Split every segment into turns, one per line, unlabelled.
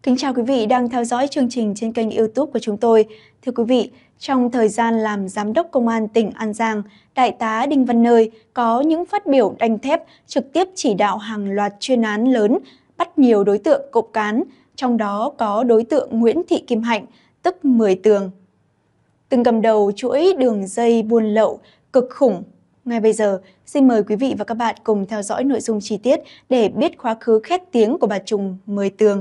Kính chào quý vị đang theo dõi chương trình trên kênh YouTube của chúng tôi. Thưa quý vị, trong thời gian làm Giám đốc Công an tỉnh An Giang, Đại tá Đinh Văn Nơi có những phát biểu đanh thép trực tiếp chỉ đạo hàng loạt chuyên án lớn, bắt nhiều đối tượng cộng cán, trong đó có đối tượng Nguyễn Thị Kim Hạnh, tức Mười Tường. Từng cầm đầu chuỗi đường dây buôn lậu cực khủng. Ngay bây giờ, xin mời quý vị và các bạn cùng theo dõi nội dung chi tiết để biết quá khứ khét tiếng của bà trùm Mười Tường.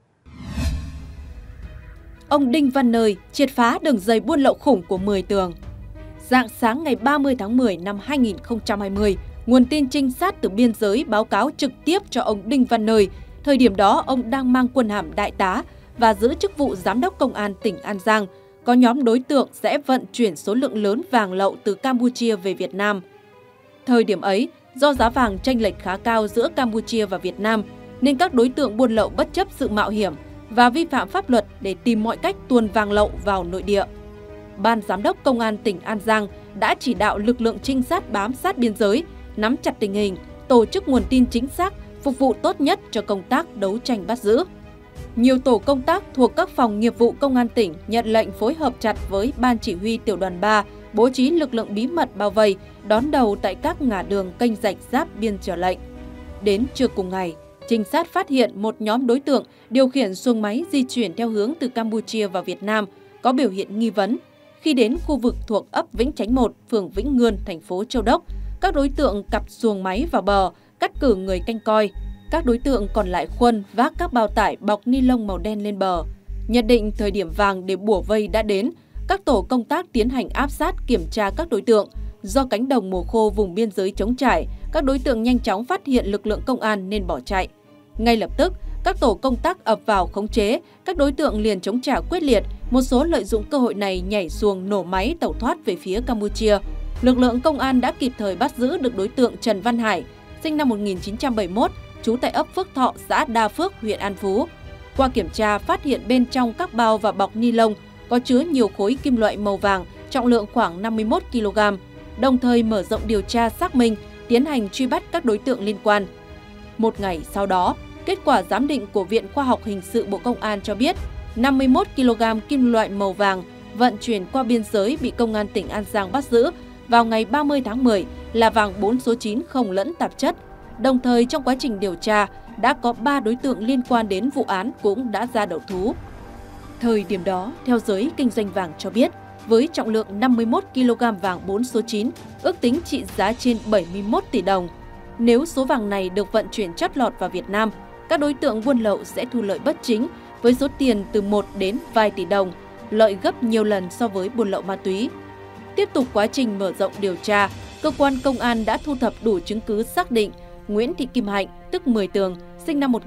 Ông Đinh Văn Nơi triệt phá đường dây buôn lậu khủng của Mười Tường. Rạng sáng ngày 30 tháng 10 năm 2020, nguồn tin trinh sát từ biên giới báo cáo trực tiếp cho ông Đinh Văn Nơi. Thời điểm đó, ông đang mang quân hàm đại tá và giữ chức vụ Giám đốc Công an tỉnh An Giang. Có nhóm đối tượng sẽ vận chuyển số lượng lớn vàng lậu từ Campuchia về Việt Nam. Thời điểm ấy, do giá vàng chênh lệch khá cao giữa Campuchia và Việt Nam, nên các đối tượng buôn lậu bất chấp sự mạo hiểm và vi phạm pháp luật để tìm mọi cách tuồn vàng lậu vào nội địa. Ban Giám đốc Công an tỉnh An Giang đã chỉ đạo lực lượng trinh sát bám sát biên giới, nắm chặt tình hình, tổ chức nguồn tin chính xác, phục vụ tốt nhất cho công tác đấu tranh bắt giữ. Nhiều tổ công tác thuộc các phòng nghiệp vụ Công an tỉnh nhận lệnh phối hợp chặt với Ban Chỉ huy Tiểu đoàn 3, bố trí lực lượng bí mật bao vây, đón đầu tại các ngã đường kênh rạch giáp biên chờ lệnh. Đến trưa cùng ngày, trinh sát phát hiện một nhóm đối tượng điều khiển xuồng máy di chuyển theo hướng từ Campuchia vào Việt Nam có biểu hiện nghi vấn. Khi đến khu vực thuộc ấp Vĩnh Chánh 1, phường Vĩnh Ngươn, thành phố Châu Đốc, các đối tượng cặp xuồng máy vào bờ, cắt cử người canh coi. Các đối tượng còn lại khuân vác các bao tải bọc ni lông màu đen lên bờ. Nhận định thời điểm vàng để bủa vây đã đến, các tổ công tác tiến hành áp sát kiểm tra các đối tượng. Do cánh đồng mùa khô vùng biên giới trống trải, các đối tượng nhanh chóng phát hiện lực lượng công an nên bỏ chạy. Ngay lập tức, các tổ công tác ập vào khống chế, các đối tượng liền chống trả quyết liệt, một số lợi dụng cơ hội này nhảy xuồng nổ máy tẩu thoát về phía Campuchia. Lực lượng công an đã kịp thời bắt giữ được đối tượng Trần Văn Hải, sinh năm 1971, trú tại ấp Phước Thọ, xã Đa Phước, huyện An Phú. Qua kiểm tra, phát hiện bên trong các bao và bọc ni lông có chứa nhiều khối kim loại màu vàng, trọng lượng khoảng 51 kg. Đồng thời mở rộng điều tra xác minh, tiến hành truy bắt các đối tượng liên quan. Một ngày sau đó, kết quả giám định của Viện Khoa học Hình sự Bộ Công an cho biết 51 kg kim loại màu vàng vận chuyển qua biên giới bị Công an tỉnh An Giang bắt giữ vào ngày 30 tháng 10 là vàng 4 số 9 không lẫn tạp chất. Đồng thời trong quá trình điều tra, đã có 3 đối tượng liên quan đến vụ án cũng đã ra đầu thú. Thời điểm đó, theo giới kinh doanh vàng cho biết, với trọng lượng 51 kg vàng 4 số 9, ước tính trị giá trên 71 tỷ đồng. Nếu số vàng này được vận chuyển chót lọt vào Việt Nam, các đối tượng buôn lậu sẽ thu lợi bất chính với số tiền từ 1 đến vài tỷ đồng, lợi gấp nhiều lần so với buôn lậu ma túy. Tiếp tục quá trình mở rộng điều tra, cơ quan công an đã thu thập đủ chứng cứ xác định Nguyễn Thị Kim Hạnh, tức Mười Tường, sinh năm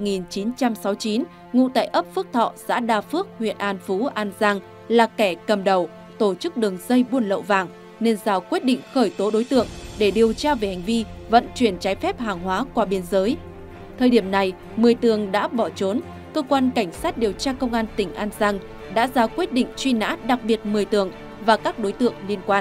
1969, ngụ tại ấp Phước Thọ, xã Đa Phước, huyện An Phú, An Giang là kẻ cầm đầu, tổ chức đường dây buôn lậu vàng, nên giao quyết định khởi tố đối tượng để điều tra về hành vi vận chuyển trái phép hàng hóa qua biên giới. Thời điểm này, Mười Tường đã bỏ trốn, cơ quan cảnh sát điều tra Công an tỉnh An Giang đã ra quyết định truy nã đặc biệt Mười Tường và các đối tượng liên quan.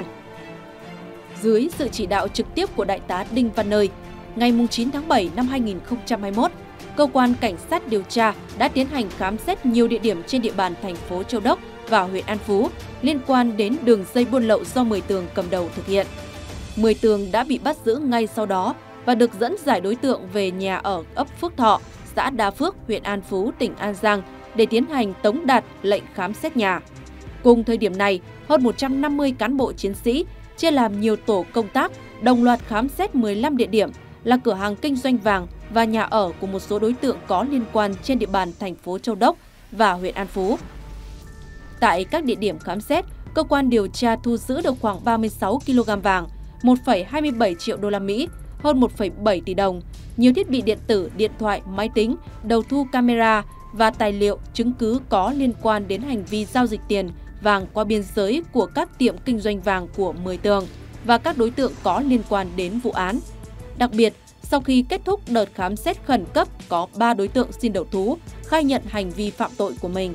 Dưới sự chỉ đạo trực tiếp của Đại tá Đinh Văn Nơi, ngày 9 tháng 7 năm 2021, cơ quan cảnh sát điều tra đã tiến hành khám xét nhiều địa điểm trên địa bàn thành phố Châu Đốc và huyện An Phú liên quan đến đường dây buôn lậu do Mười Tường cầm đầu thực hiện. Mười Tường đã bị bắt giữ ngay sau đó và được dẫn giải đối tượng về nhà ở ấp Phước Thọ, xã Đa Phước, huyện An Phú, tỉnh An Giang để tiến hành tống đạt lệnh khám xét nhà. Cùng thời điểm này, hơn 150 cán bộ chiến sĩ chia làm nhiều tổ công tác đồng loạt khám xét 15 địa điểm là cửa hàng kinh doanh vàng và nhà ở của một số đối tượng có liên quan trên địa bàn thành phố Châu Đốc và huyện An Phú. Tại các địa điểm khám xét, cơ quan điều tra thu giữ được khoảng 36 kg vàng, 1,27 triệu đô la Mỹ, hơn 1,7 tỷ đồng, nhiều thiết bị điện tử, điện thoại, máy tính, đầu thu camera và tài liệu chứng cứ có liên quan đến hành vi giao dịch tiền vàng qua biên giới của các tiệm kinh doanh vàng của Mười Tường và các đối tượng có liên quan đến vụ án. Đặc biệt, sau khi kết thúc đợt khám xét khẩn cấp, có 3 đối tượng xin đầu thú, khai nhận hành vi phạm tội của mình.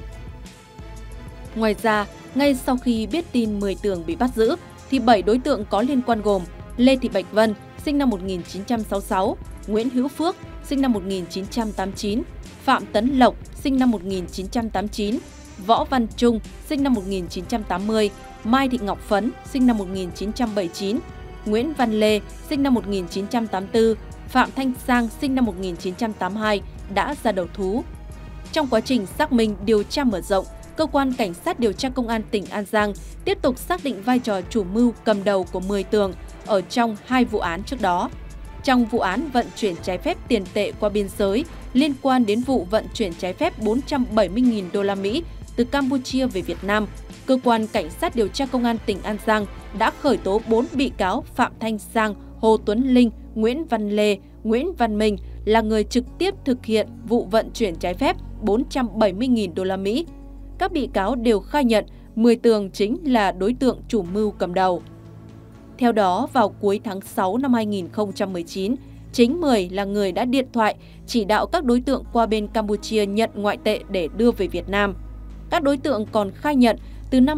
Ngoài ra, ngay sau khi biết tin Mười Tường bị bắt giữ, thì 7 đối tượng có liên quan gồm Lê Thị Bạch Vân, sinh năm 1966, Nguyễn Hữu Phước, sinh năm 1989, Phạm Tấn Lộc, sinh năm 1989, Võ Văn Trung, sinh năm 1980, Mai Thị Ngọc Phấn, sinh năm 1979, Nguyễn Văn Lê, sinh năm 1984, Phạm Thanh Sang, sinh năm 1982 đã ra đầu thú. Trong quá trình xác minh điều tra mở rộng, Cơ quan Cảnh sát điều tra Công an tỉnh An Giang tiếp tục xác định vai trò chủ mưu cầm đầu của 10 tường ở trong 2 vụ án trước đó. Trong vụ án vận chuyển trái phép tiền tệ qua biên giới liên quan đến vụ vận chuyển trái phép 470.000 đô la Mỹ từ Campuchia về Việt Nam, Cơ quan Cảnh sát điều tra Công an tỉnh An Giang đã khởi tố 4 bị cáo Phạm Thanh Sang, Hồ Tuấn Linh, Nguyễn Văn Lê, Nguyễn Văn Minh là người trực tiếp thực hiện vụ vận chuyển trái phép 470.000 đô la Mỹ. Các bị cáo đều khai nhận 10 tường chính là đối tượng chủ mưu cầm đầu. Theo đó, vào cuối tháng 6 năm 2019, chính Mười là người đã điện thoại chỉ đạo các đối tượng qua bên Campuchia nhận ngoại tệ để đưa về Việt Nam. Các đối tượng còn khai nhận từ năm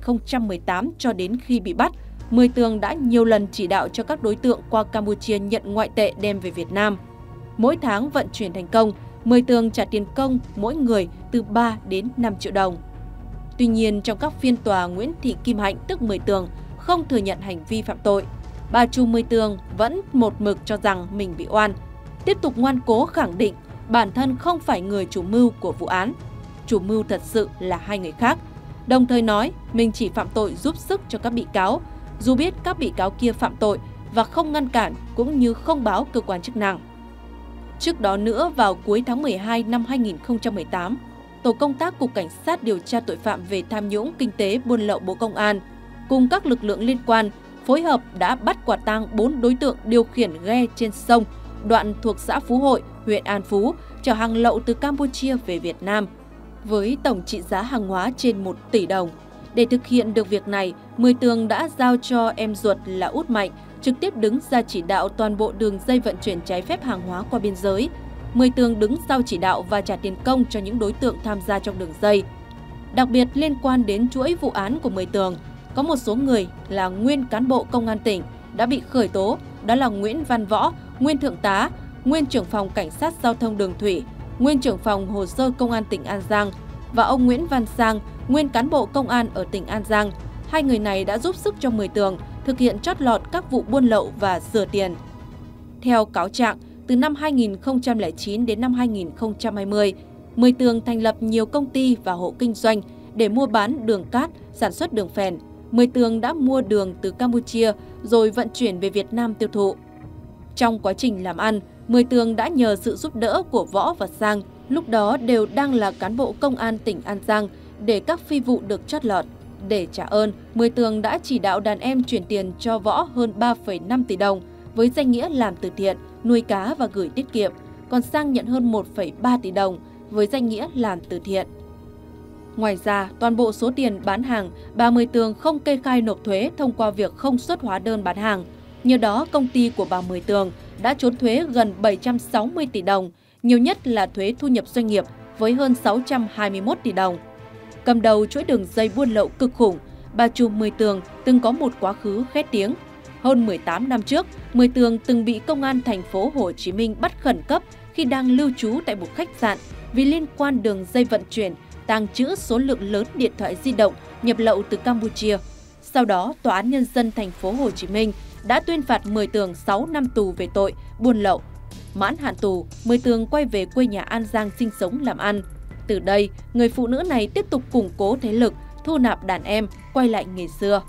2018 cho đến khi bị bắt, Mười tường đã nhiều lần chỉ đạo cho các đối tượng qua Campuchia nhận ngoại tệ đem về Việt Nam. Mỗi tháng vận chuyển thành công, Mười tường trả tiền công mỗi người từ 3 đến 5 triệu đồng. Tuy nhiên, trong các phiên tòa, Nguyễn Thị Kim Hạnh tức Mười tường không thừa nhận hành vi phạm tội. Bà trùm Mười tường vẫn một mực cho rằng mình bị oan. Tiếp tục ngoan cố khẳng định bản thân không phải người chủ mưu của vụ án. Chủ mưu thật sự là 2 người khác. Đồng thời nói mình chỉ phạm tội giúp sức cho các bị cáo, dù biết các bị cáo kia phạm tội và không ngăn cản cũng như không báo cơ quan chức năng. Trước đó nữa, vào cuối tháng 12 năm 2018, Tổ công tác Cục Cảnh sát điều tra tội phạm về tham nhũng kinh tế buôn lậu Bộ Công an cùng các lực lượng liên quan phối hợp đã bắt quả tang 4 đối tượng điều khiển ghe trên sông, đoạn thuộc xã Phú Hội, huyện An Phú, chở hàng lậu từ Campuchia về Việt Nam, với tổng trị giá hàng hóa trên 1 tỷ đồng. Để thực hiện được việc này, Mười tường đã giao cho em ruột là Út Mạnh trực tiếp đứng ra chỉ đạo toàn bộ đường dây vận chuyển trái phép hàng hóa qua biên giới. Mười tường đứng sau chỉ đạo và trả tiền công cho những đối tượng tham gia trong đường dây. Đặc biệt liên quan đến chuỗi vụ án của Mười tường, có một số người là nguyên cán bộ công an tỉnh đã bị khởi tố, đó là Nguyễn Văn Võ, nguyên thượng tá, nguyên trưởng phòng cảnh sát giao thông đường thủy, nguyên trưởng phòng hồ sơ công an tỉnh An Giang và ông Nguyễn Văn Sang, nguyên cán bộ công an ở tỉnh An Giang. 2 người này đã giúp sức cho Mười tường thực hiện trót lọt các vụ buôn lậu và rửa tiền. Theo cáo trạng, từ năm 2009 đến năm 2020, Mười tường thành lập nhiều công ty và hộ kinh doanh để mua bán đường cát, sản xuất đường phèn. Mười tường đã mua đường từ Campuchia rồi vận chuyển về Việt Nam tiêu thụ. Trong quá trình làm ăn, Mười tường đã nhờ sự giúp đỡ của Võ và Sang, lúc đó đều đang là cán bộ công an tỉnh An Giang, để các phi vụ được chót lọt. Để trả ơn, Mười tường đã chỉ đạo đàn em chuyển tiền cho Võ hơn 3,5 tỷ đồng với danh nghĩa làm từ thiện, nuôi cá và gửi tiết kiệm, còn Sang nhận hơn 1,3 tỷ đồng với danh nghĩa làm từ thiện. Ngoài ra, toàn bộ số tiền bán hàng, bà Mười tường không kê khai nộp thuế thông qua việc không xuất hóa đơn bán hàng. Nhờ đó, công ty của bà Mười tường đã trốn thuế gần 760 tỷ đồng, nhiều nhất là thuế thu nhập doanh nghiệp với hơn 621 tỷ đồng. Cầm đầu chuỗi đường dây buôn lậu cực khủng, bà trùm Mười tường từng có một quá khứ khét tiếng. Hơn 18 năm trước, Mười tường từng bị công an thành phố Hồ Chí Minh bắt khẩn cấp khi đang lưu trú tại một khách sạn vì liên quan đường dây vận chuyển, tàng trữ số lượng lớn điện thoại di động nhập lậu từ Campuchia. Sau đó, Tòa án Nhân dân thành phố Hồ Chí Minh đã tuyên phạt Mười tường 6 năm tù về tội buôn lậu. Mãn hạn tù, Mười tường quay về quê nhà An Giang sinh sống làm ăn. Từ đây, người phụ nữ này tiếp tục củng cố thế lực, thu nạp đàn em, quay lại nghề xưa.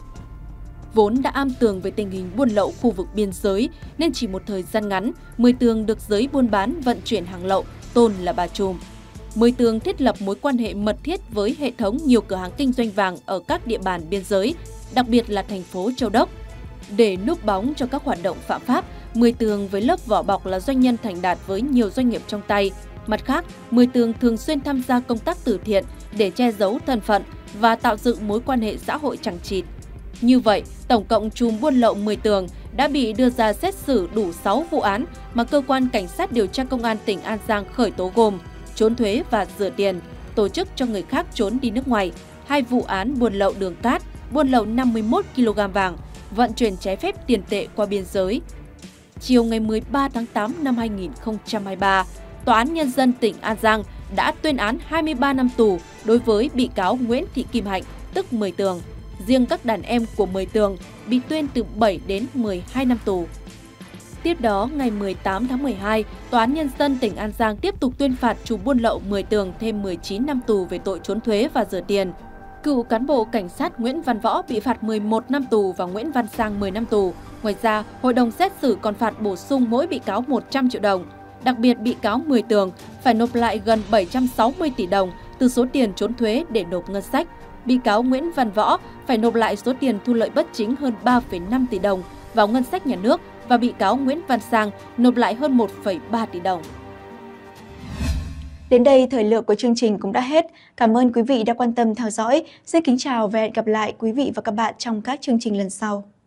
Vốn đã am tường về tình hình buôn lậu khu vực biên giới, nên chỉ một thời gian ngắn, Mười tường được giới buôn bán vận chuyển hàng lậu tôn là bà trùm. Mười tường thiết lập mối quan hệ mật thiết với hệ thống nhiều cửa hàng kinh doanh vàng ở các địa bàn biên giới, đặc biệt là thành phố Châu Đốc. Để núp bóng cho các hoạt động phạm pháp, Mười tường với lớp vỏ bọc là doanh nhân thành đạt với nhiều doanh nghiệp trong tay. Mặt khác, Mười tường thường xuyên tham gia công tác từ thiện để che giấu thân phận và tạo dựng mối quan hệ xã hội chằng chịt. Như vậy, tổng cộng chùm buôn lậu Mười tường đã bị đưa ra xét xử đủ 6 vụ án mà Cơ quan Cảnh sát điều tra Công an tỉnh An Giang khởi tố gồm trốn thuế và rửa tiền, tổ chức cho người khác trốn đi nước ngoài, 2 vụ án buôn lậu đường cát, buôn lậu 51 kg vàng, vận chuyển trái phép tiền tệ qua biên giới. chiều ngày 13 tháng 8 năm 2023, Tòa án Nhân dân tỉnh An Giang đã tuyên án 23 năm tù đối với bị cáo Nguyễn Thị Kim Hạnh, tức Mười Tường. Riêng các đàn em của Mười Tường bị tuyên từ 7 đến 12 năm tù. Tiếp đó, ngày 18 tháng 12, Tòa án Nhân dân tỉnh An Giang tiếp tục tuyên phạt chủ buôn lậu Mười Tường thêm 19 năm tù về tội trốn thuế và rửa tiền. Cựu cán bộ cảnh sát Nguyễn Văn Võ bị phạt 11 năm tù và Nguyễn Văn Sang 10 năm tù. Ngoài ra, hội đồng xét xử còn phạt bổ sung mỗi bị cáo 100 triệu đồng. Đặc biệt, bị cáo Mười Tường phải nộp lại gần 760 tỷ đồng từ số tiền trốn thuế để nộp ngân sách. Bị cáo Nguyễn Văn Võ phải nộp lại số tiền thu lợi bất chính hơn 3,5 tỷ đồng vào ngân sách nhà nước và bị cáo Nguyễn Văn Sang nộp lại hơn 1,3 tỷ đồng.
Đến đây, thời lượng của chương trình cũng đã hết. Cảm ơn quý vị đã quan tâm theo dõi. Xin kính chào và hẹn gặp lại quý vị và các bạn trong các chương trình lần sau.